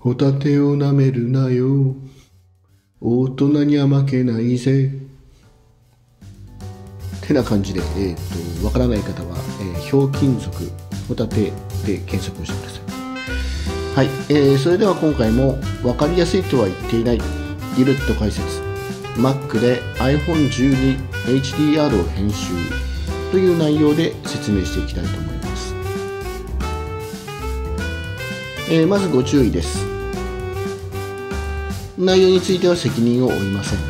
ホタテを舐めるなよ。大人には負けないぜ。てな感じで、わからない方は、ひょうきん族ホタテで検索をしてください。はい、それでは今回も分かりやすいとは言っていないゆるっと解説 Mac で iPhone12 HDR を編集という内容で説明していきたいと思います。まずご注意です。内容については責任を負いません。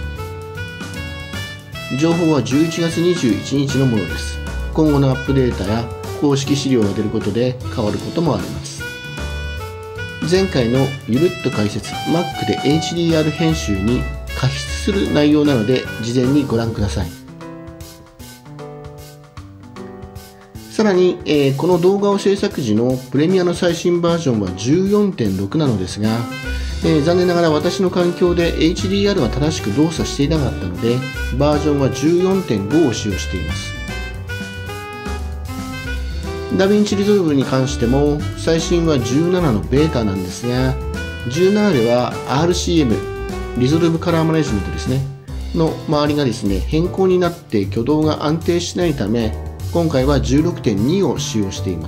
情報は11月21日のものです。今後のアップデートや公式資料が出ることで変わることもあります。前回のゆるっと解説 Mac で HDR 編集に加筆する内容なので事前にご覧ください。さらに、この動画を制作時のプレミアの最新バージョンは 14.6 なのですが、残念ながら私の環境で HDR は正しく動作していなかったのでバージョンは 14.5 を使用しています。ダヴィンチリゾルブに関しても最新は17のベータなんですが、17では RCM リゾルブカラーマネジメントですねの周りがですね変更になって挙動が安定しないため今回は 16.2 を使用しています。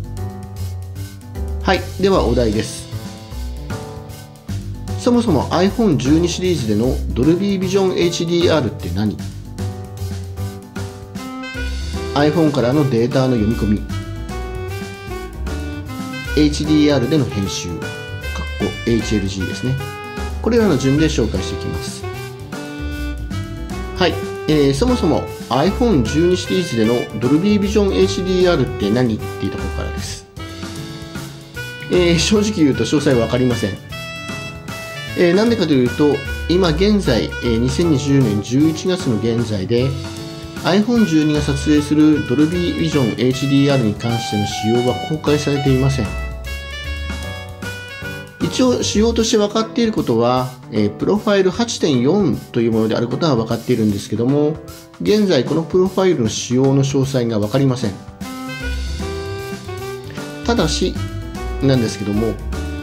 はい、ではお題です。そもそも iPhone12 シリーズでの Dolby Vision HDR って何？ iPhone からのデータの読み込み、HDR での編集、HLG ですね。これらの順で紹介していきます。はい、そもそも iPhone12 シリーズでの Dolby Vision HDR って何っていうところからです。正直言うと詳細は分かりません。なんでかというと、今現在、2020年11月の現在で iPhone12 が撮影する Dolby Vision HDR に関しての仕様は公開されていません。一応仕様として分かっていることは、プロファイル 8.4 というものであることは分かっているんですけども、現在このプロファイルの仕様の詳細が分かりません。ただしなんですけども、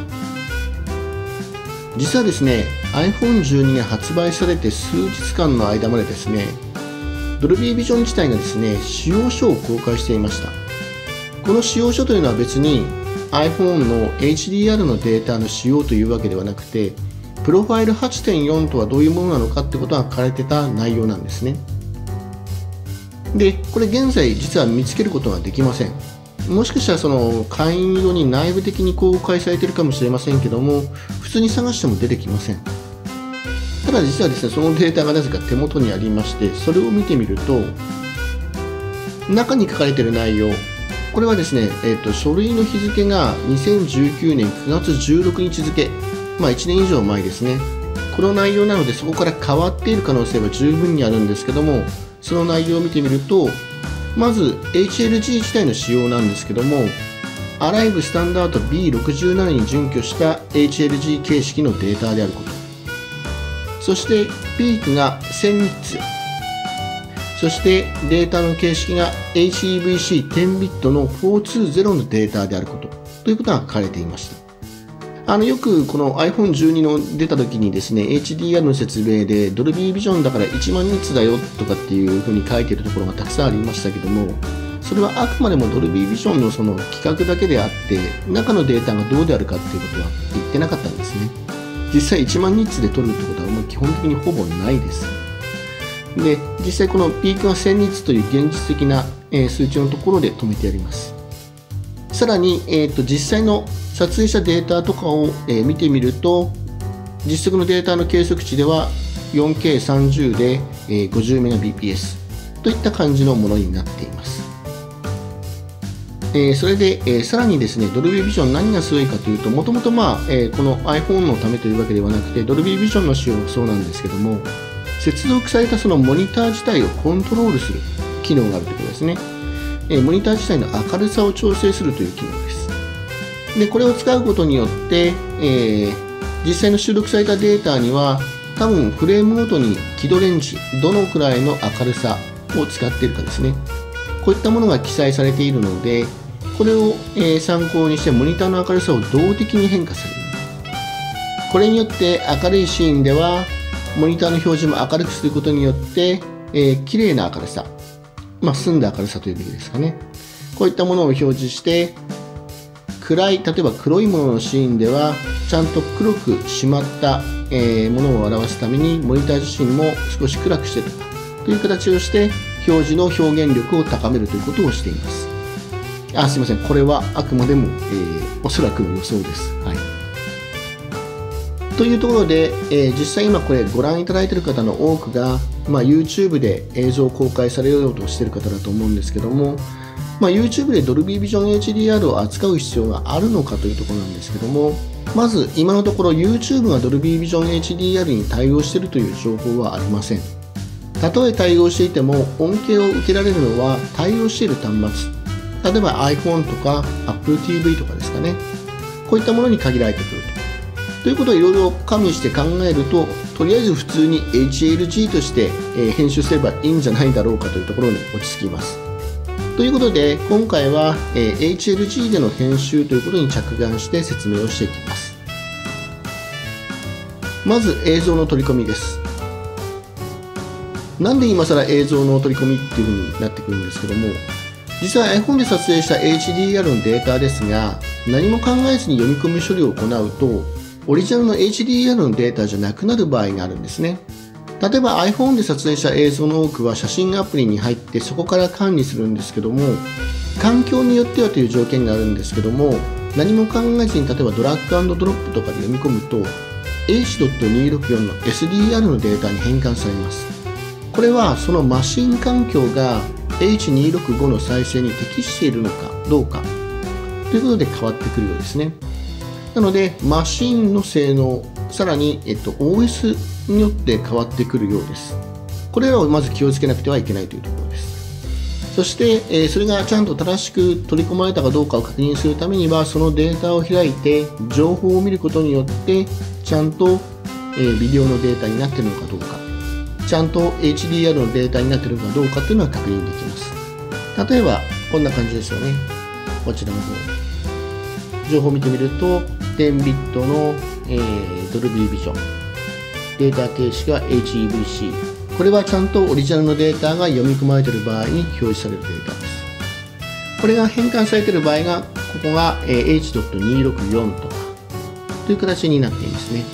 実はですね iPhone12 が発売されて数日間の間までですねDolby Vision 自体がですね使用書を公開していました。この使用書というのは別に iPhone の HDR のデータの使用というわけではなくて、プロファイル 8.4 とはどういうものなのかってことが書かれてた内容なんですね。でこれ現在実は見つけることができません。もしかしたらその会員用に内部的に公開されているかもしれませんけども、普通に探しても出てきません。ただ実はですねそのデータがなぜか手元にありまして、それを見てみると中に書かれている内容、これはですね、書類の日付が2019年9月16日付、1年以上前ですね。この内容なのでそこから変わっている可能性は十分にあるんですけども、その内容を見てみるとまず HLG 自体の仕様なんですけども、アライブスタンダード B67 に準拠した HLG 形式のデータであること、そしてピークが1000ニッツ、そしてデータの形式が HEVC10 ビットの420のデータであることということが書かれていました。よくこの iPhone12 の出た時にですね HDR の説明で Dolby Vision だから1万ニッツだよとかっていうふうに書いているところがたくさんありましたけども、それはあくまでも Dolby Vision のその規格だけであって中のデータがどうであるかっていうことは言ってなかったんですね。実際1万ニッツで取るってことはもう基本的にほぼないです。で実際このピークが1000ニッツという現実的な数値のところで止めてあります。さらに、実際の撮影したデータとかを、見てみると実測のデータの計測値では 4K30 で、50Mbps といった感じのものになっています。それで、さらにですね Dolby Vision 何がすごいかというと、もともとこの iPhone のためというわけではなくて Dolby Vision の仕様もそうなんですけども、接続されたそのモニター自体をコントロールする機能があるということですね。モニター自体の明るさを調整するという機能です。でこれを使うことによって、実際の収録されたデータには多分フレームごとに輝度レンジ、どのくらいの明るさを使っているかですね、こういったものが記載されているので、これを参考にしてモニターの明るさを動的に変化するこれによって明るいシーンではモニターの表示も明るくすることによって綺麗な明るさ、澄んだ明るさというべきですかね。こういったものを表示して暗い、例えば黒いもののシーンではちゃんと黒く締まったものを表すためにモニター自身も少し暗くしてという形をして表示の表現力を高めるということをしています。すいません、これはあくまでも、おそらくの予想です。はい。というところで、実際今これご覧いただいている方の多くが、YouTube で映像を公開されようとしている方だと思うんですけども、YouTube で Dolby Vision HDR を扱う必要があるのかというところなんですけども、まず今のところ YouTube が Dolby Vision HDR に対応しているという情報はありません。たとえ対応していても恩恵を受けられるのは対応している端末、例えば iPhone とか Apple TV とかですかね、こういったものに限られてくるということをいろいろ加味して考えると、とりあえず普通に HLG として編集すればいいんじゃないだろうかというところに落ち着きます。ということで今回は HLG での編集ということに着眼して説明をしていきます。まず映像の取り込みです。なんで今更映像の取り込みっていう風になってくるんですけども、実は iPhone で撮影した HDR のデータですが、何も考えずに読み込み処理を行うとオリジナルの HDR のデータじゃなくなる場合があるんですね。例えば iPhone で撮影した映像の多くは写真アプリに入ってそこから管理するんですけども、環境によってはという条件があるんですけども、何も考えずに例えばドラッグ&ドロップとかで読み込むと H.264 の SDR のデータに変換されます。これはそのマシン環境が H.265 の再生に適しているのかどうかということで変わってくるようですね。なのでマシンの性能、さらに、OS によって変わってくるようです。これらをまず気をつけなくてはいけないというところです。そして、それがちゃんと正しく取り込まれたかどうかを確認するためには、そのデータを開いて情報を見ることによってちゃんと、ビデオのデータになっているのかどうか、ちゃんと HDR のデータになっているのかどうかというのは確認できます。例えばこんな感じですよね。こちらの方情報を見てみると10ビットの、Dolby Vision、データ形式が HEVC、 これはちゃんとオリジナルのデータが読み込まれている場合に表示されるデータです。これが変換されている場合が、ここが H.264 とかという形になっていますね。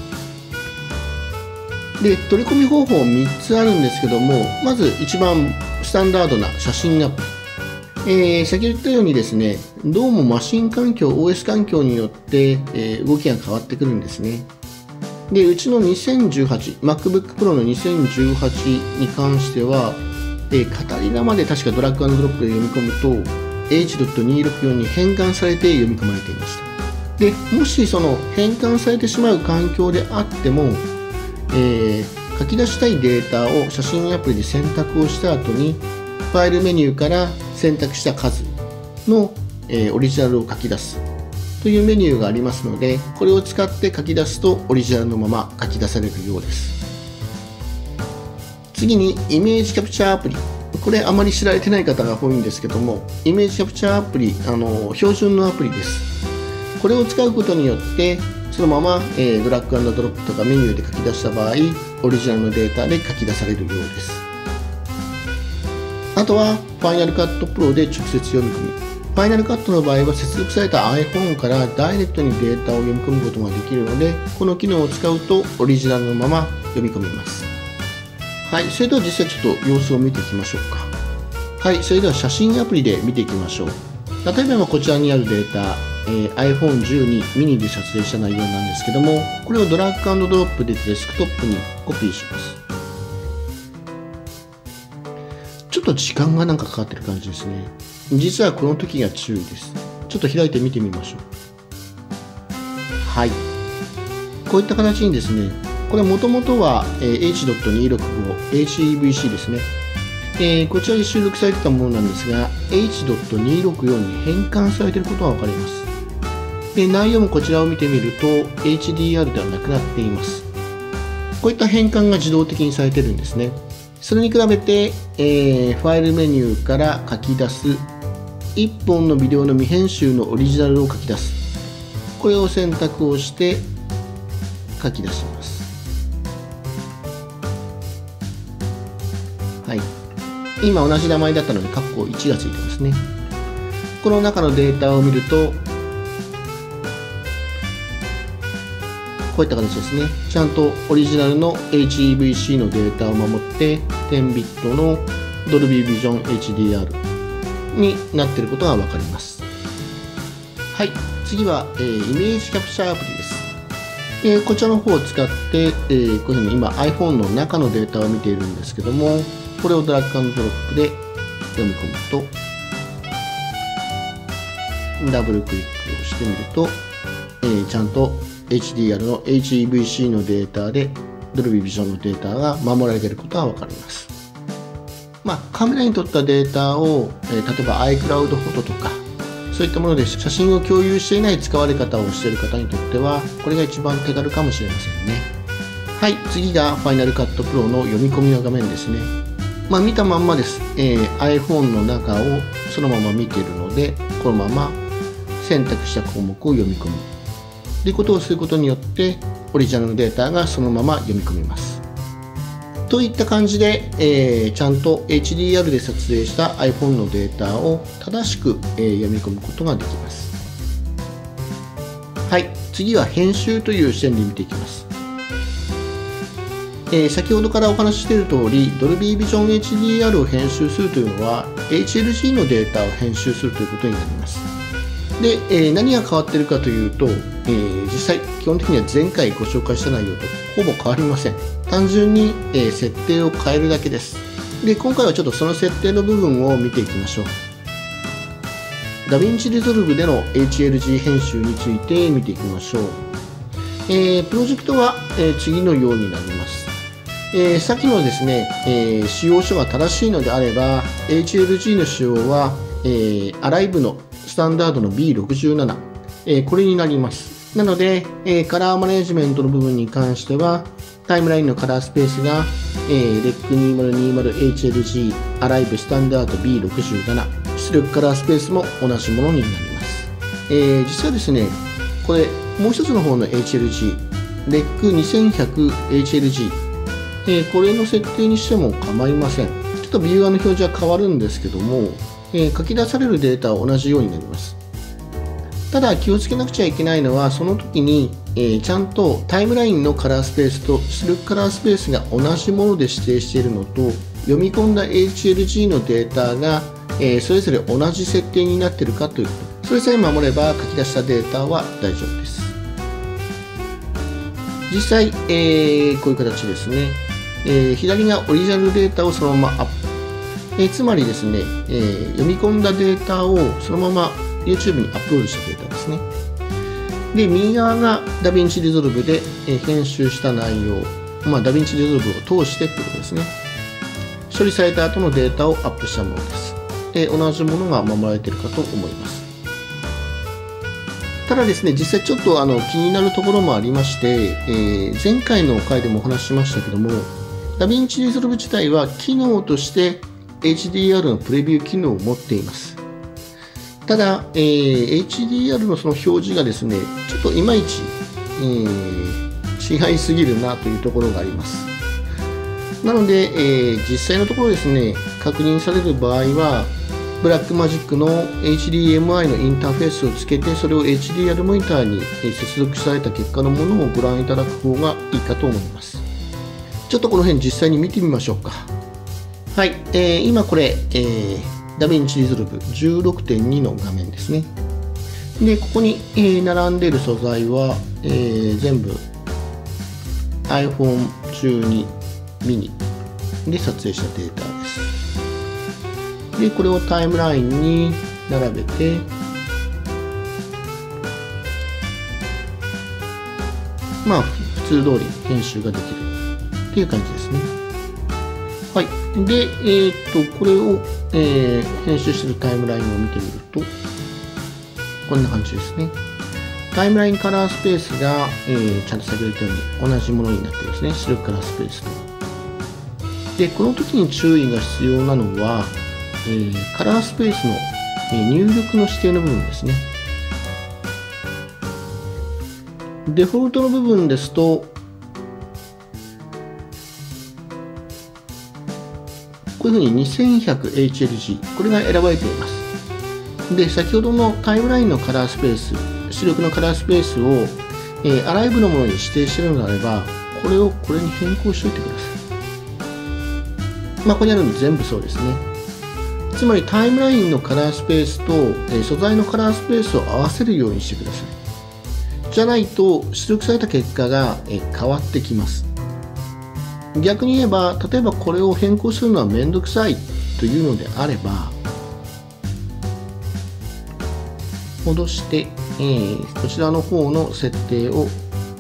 で、取り込み方法3つあるんですけども、まず一番スタンダードな写真アプリ、先ほど言ったようにですね、どうもマシン環境、OS 環境によって、動きが変わってくるんですね。で、うちの2018、MacBook Pro の2018に関しては、カタリナまで確かドラッグ&ドロップで読み込むと H.264 に変換されて読み込まれていました。で、もしその変換されてしまう環境であっても、書き出したいデータを写真アプリで選択をした後にファイルメニューから選択した数の、オリジナルを書き出すというメニューがありますので、これを使って書き出すとオリジナルのまま書き出されるようです。次にイメージキャプチャーアプリ、これあまり知られてない方が多いんですけども、イメージキャプチャーアプリ、標準のアプリです。これを使うことによってそのまま、ドラッグ&ドロップとかメニューで書き出した場合、オリジナルのデータで書き出されるようです。あとは Final Cut Pro で直接読み込み、Final Cut の場合は接続された iPhone からダイレクトにデータを読み込むことができるので、この機能を使うとオリジナルのまま読み込みます。はい、それでは実際ちょっと様子を見ていきましょうか。はい、それでは写真アプリで見ていきましょう。例えばこちらにあるデータ、iPhone 12 mini で撮影した内容なんですけども、これをドラッグ&ドロップでデスクトップにコピーします。ちょっと時間がなんかかかってる感じですね。実はこの時が注意です。ちょっと開いて見てみましょう。はい。こういった形にですね、これもともとは H.265、HEVC ですね。こちらで収録されていたものなんですが、H.264 に変換されていることが分かります。で、内容もこちらを見てみると HDR ではなくなっています。こういった変換が自動的にされているんですね。それに比べて、ファイルメニューから書き出す1本のビデオの未編集のオリジナルを書き出す、これを選択をして書き出します。はい。今同じ名前だったので、括弧1がついてますね。この中のデータを見ると、こういった形ですね。ちゃんとオリジナルの HEVC のデータを守って、10ビットの Dolby Vision HDR になっていることがわかります。はい。次は、イメージキャプチャーアプリです。こちらの方を使って、こういうふうに今 iPhone の中のデータを見ているんですけども、これをドラッグ&ドロップで読み込むと、ダブルクリックをしてみると、ちゃんと HDR の HEVC のデータで Dolby Vision のデータが守られていることがわかります。カメラに撮ったデータを、例えば iCloud フォトとか、そういったもので写真を共有していない使われ方をしている方にとっては、これが一番手軽かもしれませんね。はい、次が Final Cut Pro の読み込みの画面ですね。見たまんまです。iPhone の中をそのまま見ているので、このまま選択した項目を読み込む。ということをすることによって、オリジナルのデータがそのまま読み込みます。といった感じで、ちゃんと HDR で撮影した iPhone のデータを正しく、読み込むことができます。はい、次は編集という視点で見ていきます。先ほどからお話ししている通り、Dolby Vision HDR を編集するというのは、HLG のデータを編集するということになります。で、何が変わっているかというと、実際、基本的には前回ご紹介した内容とほぼ変わりません。単純に、設定を変えるだけです。で、今回はちょっとその設定の部分を見ていきましょう。DaVinci Resolve での HLG 編集について見ていきましょう。プロジェクトは、次のようになります。さっきのですね、使用書が正しいのであれば、HLG の使用は、Alive のスタンダードの B67、これになります。なので、カラーマネジメントの部分に関しては、タイムラインのカラースペースが、REC2020HLG Alive スタンダード B67、出力カラースペースも同じものになります。実はですね、これ、もう一つの方の HLG、REC2100HLG、これの設定にしても構いません。ちょっとビューアーの表示は変わるんですけども、書き出されるデータは同じようになります。ただ気をつけなくちゃいけないのは、その時に、ちゃんとタイムラインのカラースペースと出力カラースペースが同じもので指定しているのと、読み込んだ HLG のデータが、それぞれ同じ設定になっているかということ。それさえ守れば書き出したデータは大丈夫です。実際、こういう形ですね。左がオリジナルデータをそのままアップ。つまりですね、読み込んだデータをそのまま YouTube にアップロードしたデータですね。で、右側が DaVinci Resolve で編集した内容。DaVinci Resolve を通してということですね。処理された後のデータをアップしたものです。同じものが守られているかと思います。ただですね、実際ちょっと気になるところもありまして、前回の回でもお話ししましたけども、DaVinci Resolve 自体は機能として HDR のプレビュー機能を持っています。ただ、HDR のその表示がですね、ちょっといまいち、違いすぎるなというところがあります。なので、実際のところですね、確認される場合は、Blackmagic の HDMI のインターフェースをつけて、それを HDR モニターに接続された結果のものをご覧いただく方がいいかと思います。ちょっとこの辺実際に見てみましょうか。はい、今これ、DaVinci Resolve 16.2 の画面ですね。で、ここに、並んでいる素材は、全部 iPhone 12 mini で撮影したデータです。で、これをタイムラインに並べて、普通通り編集ができるっていう感じですね。はい。で、これを、編集しているタイムラインを見てみると、こんな感じですね。タイムラインカラースペースが、ちゃんと先ほど言ったように同じものになってですね、出力カラースペースと。で、この時に注意が必要なのは、カラースペースの、入力の指定の部分ですね。 デフォルトの部分ですと、こういうふうに 2100HLG、これが選ばれています。で、先ほどのタイムラインのカラースペース、出力のカラースペースを、アライブのものに指定しているのであれば、これをこれに変更しておいてください。ここにあるの全部そうですね。つまりタイムラインのカラースペースと、素材のカラースペースを合わせるようにしてください。じゃないと出力された結果が、変わってきます。逆に言えば、例えばこれを変更するのはめんどくさいというのであれば、戻して、こちらの方の設定を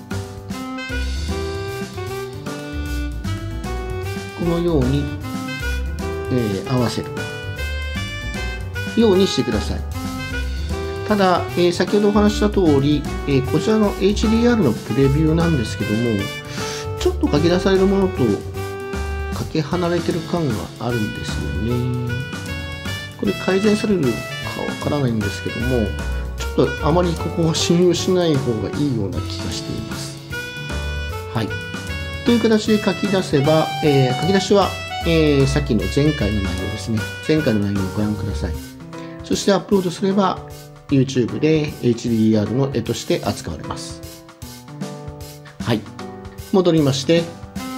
このように、合わせるようにしてください。ただ、先ほどお話しした通り、こちらの HDR のプレビューなんですけども、ちょっと書き出されるものとかけ離れてる感があるんですよね。これ改善されるかわからないんですけども、ちょっとあまりここは信用しない方がいいような気がしています。はい。という形で書き出せば、書き出しは、さっきの前回の内容ですね。前回の内容をご覧ください。そしてアップロードすれば、YouTube で HDR の絵として扱われます。はい。戻りまして、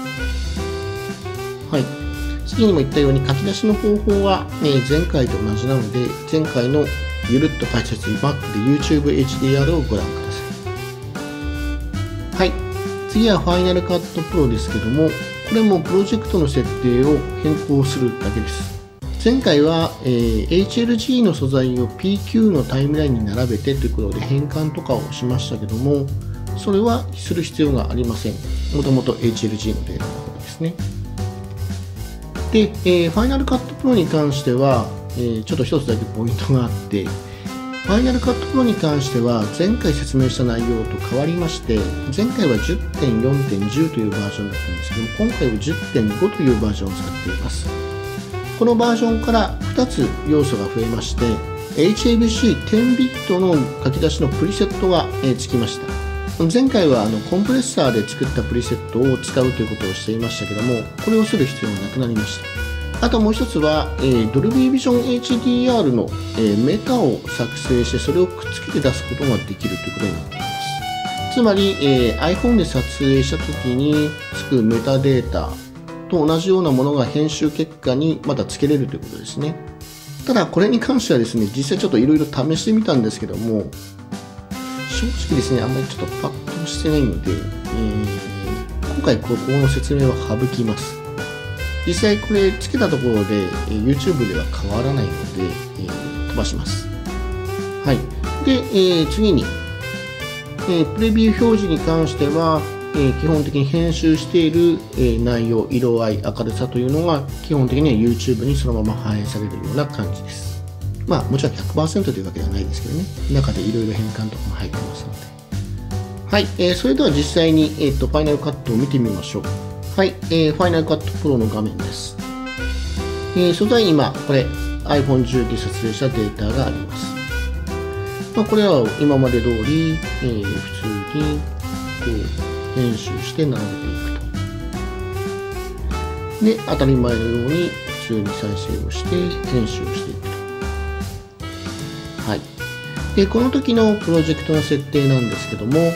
はい。次にも言ったように書き出しの方法は、前回と同じなので、前回のゆるっと解説バックで YouTube HDR をご覧ください。はい。次は Final Cut Pro ですけども、これもプロジェクトの設定を変更するだけです。前回は、HLG の素材を PQ のタイムラインに並べてということで変換とかをしましたけども、それはする必要がありません。もともと HLG のデータの方ですね。で、Final Cut Pro に関しては、ちょっと一つだけポイントがあって、Final Cut Pro に関しては前回説明した内容と変わりまして、前回は 10.4.10 というバージョンだったんですけども、今回は 10.5 というバージョンを使っています。このバージョンから2つ要素が増えまして、HABC10 ビットの書き出しのプリセットがつきました。前回はコンプレッサーで作ったプリセットを使うということをしていましたけども、これをする必要がなくなりました。あともう一つは、Dolby Vision HDR の、メタを作成してそれをくっつけて出すことができるということになっています。つまり、iPhone で撮影した時につくメタデータと同じようなものが編集結果にまた付けれるということですね。ただこれに関してはですね、実際ちょっといろいろ試してみたんですけども、正直ですね、あんまりちょっとパッとしてないので、今回ここの説明は省きます。実際これつけたところで YouTube では変わらないので、飛ばします。はい。で、次に、プレビュー表示に関しては、基本的に編集している、内容、色合い、明るさというのが基本的には YouTube にそのまま反映されるような感じです。まあもちろん 100% というわけではないですけどね、中でいろいろ変換とかも入ってますので。はい。それでは実際に、ファイナルカットを見てみましょう。はい、Final Cut Pro の画面です。素材今、これ iPhone10 で撮影したデータがあります。これは今まで通り、普通にこう編集して並べていくと。で、当たり前のように普通に再生をして編集をしていくと。はい。で、この時のプロジェクトの設定なんですけども、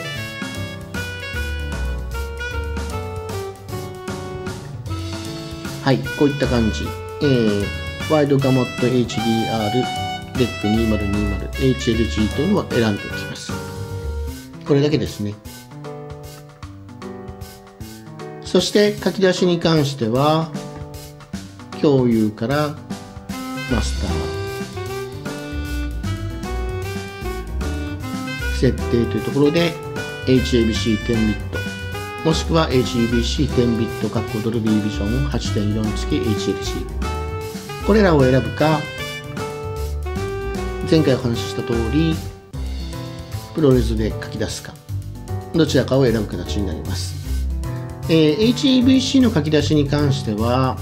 はい、こういった感じ。ワイドガマット HDR REC2020 HLG というのを選んでおきます。これだけですね。そして書き出しに関しては、共有からマスター、設定というところで HABC10 ビット。もしくは HEBC10 ビットDolby Vision 8.4 付き HLG。これらを選ぶか、前回お話しした通り、プロレスで書き出すか、どちらかを選ぶ形になります。HEBC の書き出しに関しては、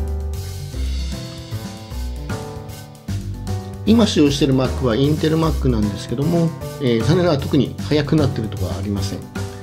今使用している Mac は Intel Mac なんですけども、残念ながら特に速くなっているところはありません。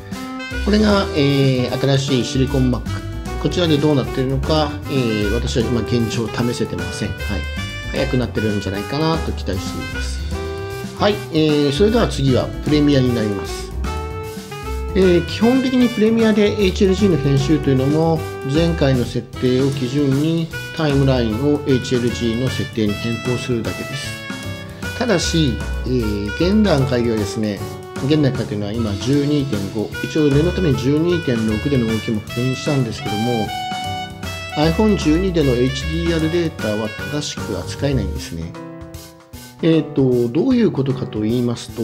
これが、新しいシリコン Mac。こちらでどうなっているのか、私は今現状試せてません。はい。早くなってるんじゃないかなと期待しています。はい。それでは次はプレミアになります。基本的にプレミアで HLG の編集というのも前回の設定を基準にタイムラインを HLG の設定に変更するだけです。ただし、現段階ではですね、現段階というのは今 12.5、一応念のために 12.6 での動きも確認したんですけども、iPhone 12での HDR データは正しく扱えないんですね。どういうことかと言いますと、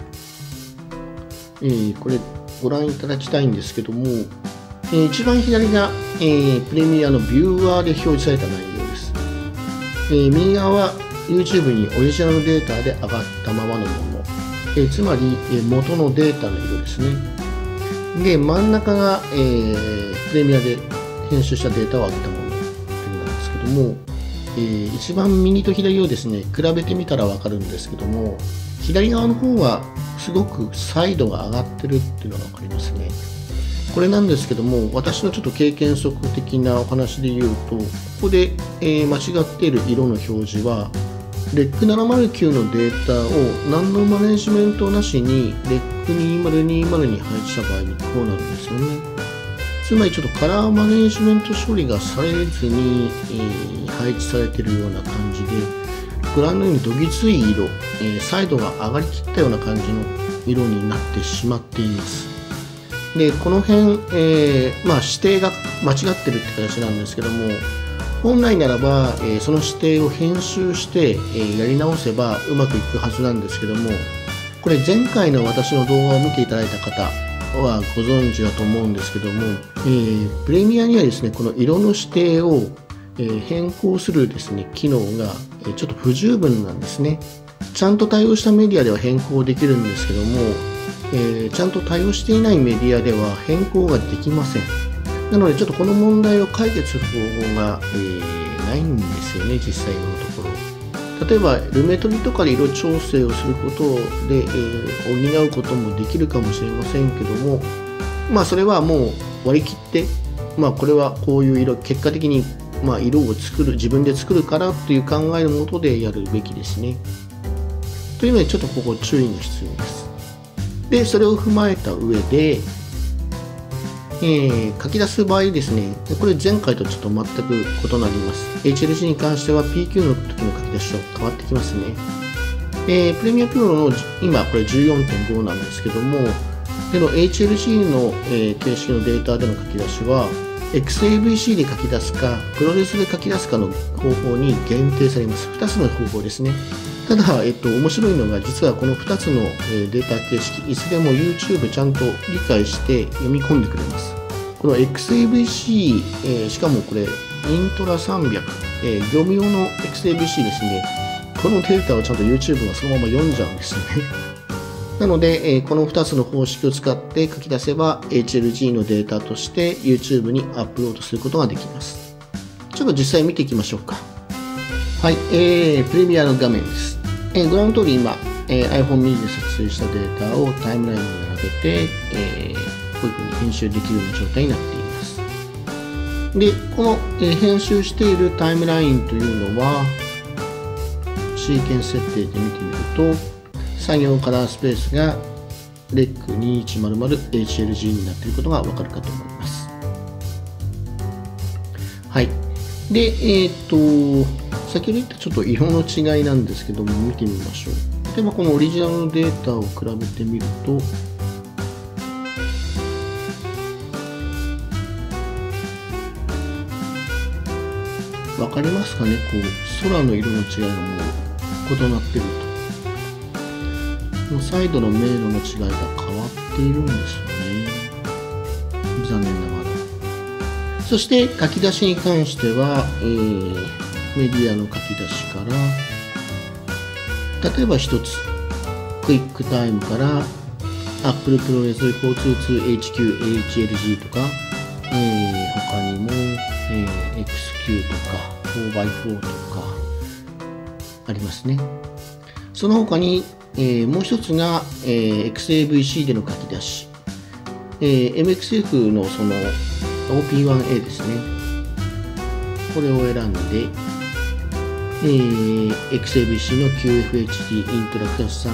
これご覧いただきたいんですけども、一番左が、プレミアのビューワーで表示された内容です。右側は YouTube にオリジナルデータで上がったままのもの、つまり、元のデータの色ですね。で、真ん中が、プレミアで編集したデータを上げたものというのなんですけども、一番右と左をですね、比べてみたらわかるんですけども、左側の方はすごく彩度が上がってるっていうのがわかりますね。これなんですけども、私のちょっと経験則的なお話で言うと、ここで、間違っている色の表示は、REC709 のデータを何のマネジメントなしに REC2020 に配置した場合にこうなるんですよね。つまりちょっとカラーマネジメント処理がされずに、配置されているような感じで、ご覧のようにどぎつい色、彩度が上がりきったような感じの色になってしまっています。で、この辺、指定が間違ってるって形なんですけども、本来ならば、その指定を編集して、やり直せばうまくいくはずなんですけども、これ前回の私の動画を見ていただいた方はご存知だと思うんですけども、プレミアにはですね、この色の指定を、変更するですね、機能が、ちょっと不十分なんですね。ちゃんと対応したメディアでは変更できるんですけども、ちゃんと対応していないメディアでは変更ができません。なのでちょっとこの問題を解決する方法が、ないんですよね、実際のところ。例えばルメトリとかで色調整をすることで、補うこともできるかもしれませんけども、それはもう割り切って、これはこういう色、結果的に色を自分で作るからという考えのもとでやるべきですね。というのでちょっとここ注意が必要です。で、それを踏まえた上で、書き出す場合ですね、これ前回とちょっと全く異なります。HLG に関しては PQ の時の書き出しと変わってきますね。プレミアプロの今これ 14.5 なんですけども、での HLG の、形式のデータでの書き出しは、XAVC で書き出すか、プロレスで書き出すかの方法に限定されます。2つの方法ですね。ただ、面白いのが、実はこの2つのデータ形式、いずれも YouTube ちゃんと理解して読み込んでくれます。この XAVC、しかもこれ、イントラ300、業務用の XAVC ですね。このデータをちゃんと YouTube がそのまま読んじゃうんですよね。なので、この2つの方式を使って書き出せば、HLG のデータとして YouTube にアップロードすることができます。ちょっと実際見ていきましょうか。はい、プレミアの画面です。ご覧の通り今、iPhone mini で撮影したデータをタイムラインに並べて、こういうふうに編集できるような状態になっています。で、この、編集しているタイムラインというのは、シーケンス設定で見てみると、作業カラースペースが REC2100HLG になっていることがわかるかと思います。はい。で、先ほど言ったちょっと色の違いなんですけども、見てみましょう。例えばこのオリジナルのデータを比べてみると、わかりますかね、こう空の色の違いがもう異なっていると。もうサイドの明度の違いが変わっているんですよね。残念ながら。そして書き出しに関しては、メディアの書き出しから、例えば一つ、クイックタイムから Apple ProRes 422HQ、HLG とか、他にも、XQ とか 4x4 とかありますね。その他に、もう一つが、XAVC での書き出し。 MXF のその OP1A ですね。これを選んで、XABC の QFHD イントラクタス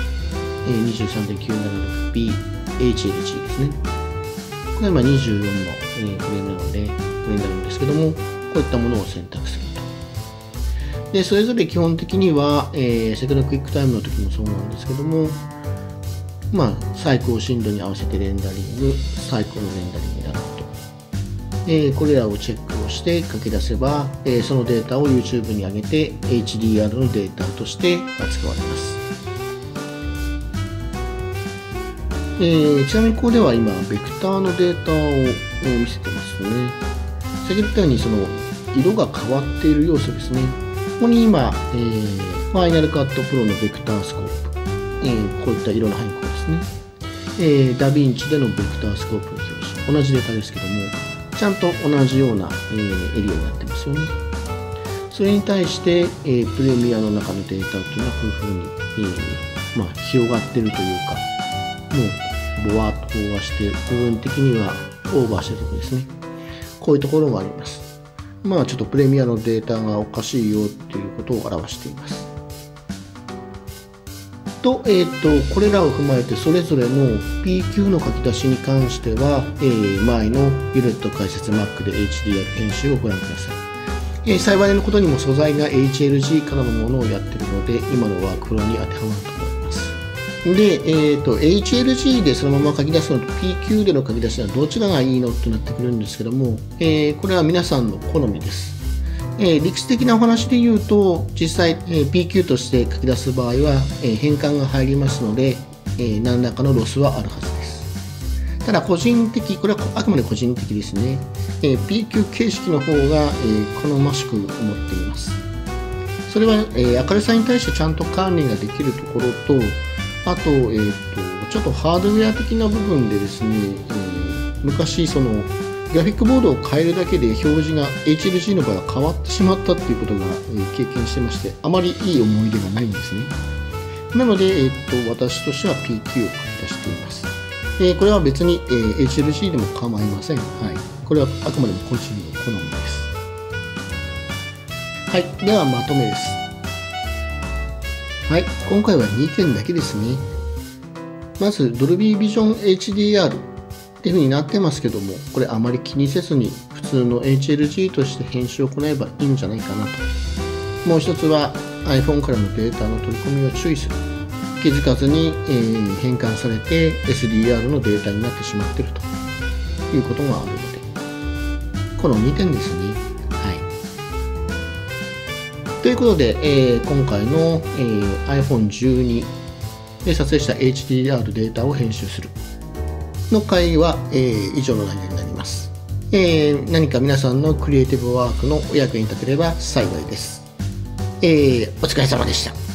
300、23.976p HLG ですね。これは24の、フレームなので、これになるんですけども、こういったものを選択すると。で、それぞれ基本的には、先ほどのクイックタイムの時もそうなんですけども、最高深度に合わせてレンダリング、最高のレンダリングになると。これらをチェックをして書き出せば、そのデータを YouTube に上げて HDR のデータとして扱われます。ちなみにここでは今、ベクターのデータを見せてますね。先ほど言ったように、その色が変わっている要素ですね。ここに今、ファイナルカットプロのベクタースコープ、こういった色の変更ですね。ダヴィンチでのベクタースコープの表示、同じデータですけども、ちゃんと同じようなエリアになってますよね。それに対して、プレミアの中のデータというのはこういうふうに、広がっているというか、もうぼわっと飽和して、部分的にはオーバーしているところですね。こういうところがあります。ちょっとプレミアのデータがおかしいよということを表しています。と、これらを踏まえてそれぞれの PQ の書き出しに関しては、前のユニット解説 Mac で HDR 編集をご覧ください。幸いのことにも素材が HLG からのものをやっているので、今のワークフローに当てはまると思います。で、HLG でそのまま書き出すのと PQ での書き出しはどちらがいいのとなってくるんですけども、これは皆さんの好みです。理屈的なお話で言うと、実際、PQ として書き出す場合は、変換が入りますので、何らかのロスはあるはずです。ただ、個人的、これはあくまで個人的ですね。PQ 形式の方が、好ましく思っています。それは、明るさに対してちゃんと管理ができるところと、あと、ちょっとハードウェア的な部分でですね、昔、その、グラフィックボードを変えるだけで表示が HLG の場合は変わってしまったっていうことが経験してまして、あまりいい思い出がないんですね。なので、私としては PQ を書き出しています。これは別に HLG でも構いません。はい。これはあくまでも個人の好みです。はい。ではまとめです。はい。今回は2点だけですね。まず、Dolby Vision HDR。っていう風になってますけども、これあまり気にせずに普通の HLG として編集を行えばいいんじゃないかなと。もう一つは iPhone からのデータの取り込みを注意する。気づかずに、変換されて SDR のデータになってしまっているということがあるので、この2点ですね。はい。ということで、今回の、iPhone 12で撮影した HDR データを編集するの回は、以上の内容になります。何か皆さんのクリエイティブワークのお役に立てれば幸いです。お疲れ様でした。